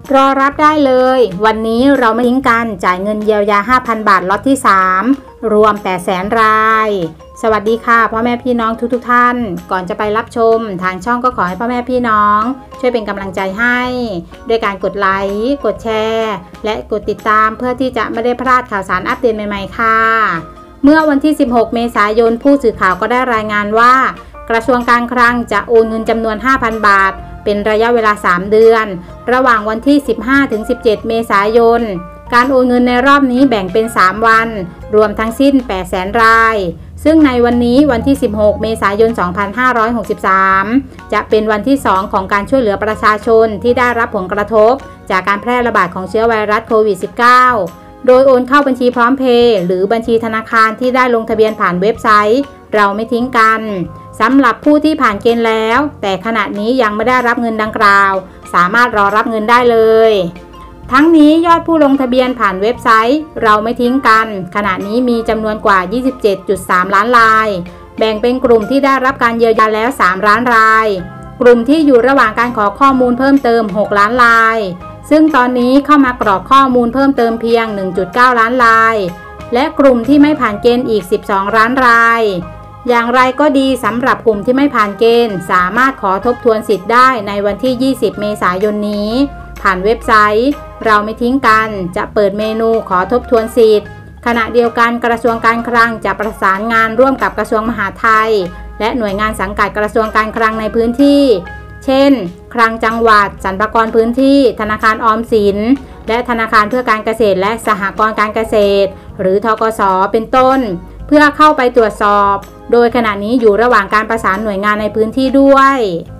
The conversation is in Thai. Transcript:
รอรับได้เลยวันนี้เราไม่ทิ้งกันจ่ายเงินเยียวยา 5,000 บาทล็อตที่ 3รวม800,000 รายสวัสดีค่ะพ่อแม่พี่น้องทุกท่านก่อนจะไปรับชมทางช่องก็ขอให้พ่อแม่พี่น้องช่วยเป็นกำลังใจให้ด้วยการกดไลค์กดแชร์และกดติดตามเพื่อที่จะไม่ได้พลาดข่าวสารอัปเดตใหม่ๆค่ะเมื่อวันที่16เมษายนผู้สื่อข่าวก็ได้รายงานว่ากระทรวงการคลังจะโอนเงินจำนวน 5,000 บาทเป็นระยะเวลา3เดือนระหว่างวันที่15-17เมษายนการโอนเงินในรอบนี้แบ่งเป็น3วันรวมทั้งสิ้น800,000 รายซึ่งในวันนี้วันที่16เมษายน2563จะเป็นวันที่2ของการช่วยเหลือประชาชนที่ได้รับผลกระทบจากการแพร่ระบาดของเชื้อไวรัสโควิด -19 โดยโอนเข้าบัญชีพร้อมเพย์หรือบัญชีธนาคารที่ได้ลงทะเบียนผ่านเว็บไซต์เราไม่ทิ้งกันสำหรับผู้ที่ผ่านเกณฑ์แล้วแต่ขณะนี้ยังไม่ได้รับเงินดังกล่าวสามารถรอรับเงินได้เลยทั้งนี้ยอดผู้ลงทะเบียนผ่านเว็บไซต์เราไม่ทิ้งกันขณะนี้มีจำนวนกว่า 27.3 ล้านรายแบ่งเป็นกลุ่มที่ได้รับการเยียวยาแล้ว3ล้านรายกลุ่มที่อยู่ระหว่างการขอข้อมูลเพิ่มเติม6ล้านรายซึ่งตอนนี้เข้ามากรอกข้อมูลเพิ่มเติมเพียง 1.9 ล้านรายและกลุ่มที่ไม่ผ่านเกณฑ์อีก12ล้านรายอย่างไรก็ดีสำหรับกลุ่มที่ไม่ผ่านเกณฑ์สามารถขอทบทวนสิทธิ์ได้ในวันที่20เมษายนนี้ผ่านเว็บไซต์เราไม่ทิ้งกันจะเปิดเมนูขอทบทวนสิทธิ์ขณะเดียวกันกระทรวงการคลังจะประสานงานร่วมกับกระทรวงมหาดไทยและหน่วยงานสังกัดกระทรวงการคลังในพื้นที่เช่นคลังจังหวัดสรรพากรพื้นที่ธนาคารออมสินและธนาคารเพื่อการเกษตรและสหกรณ์การเกษตรหรือธกส.เป็นต้นเพื่อเข้าไปตรวจสอบโดยขณะนี้อยู่ระหว่างการประสานหน่วยงานในพื้นที่ด้วย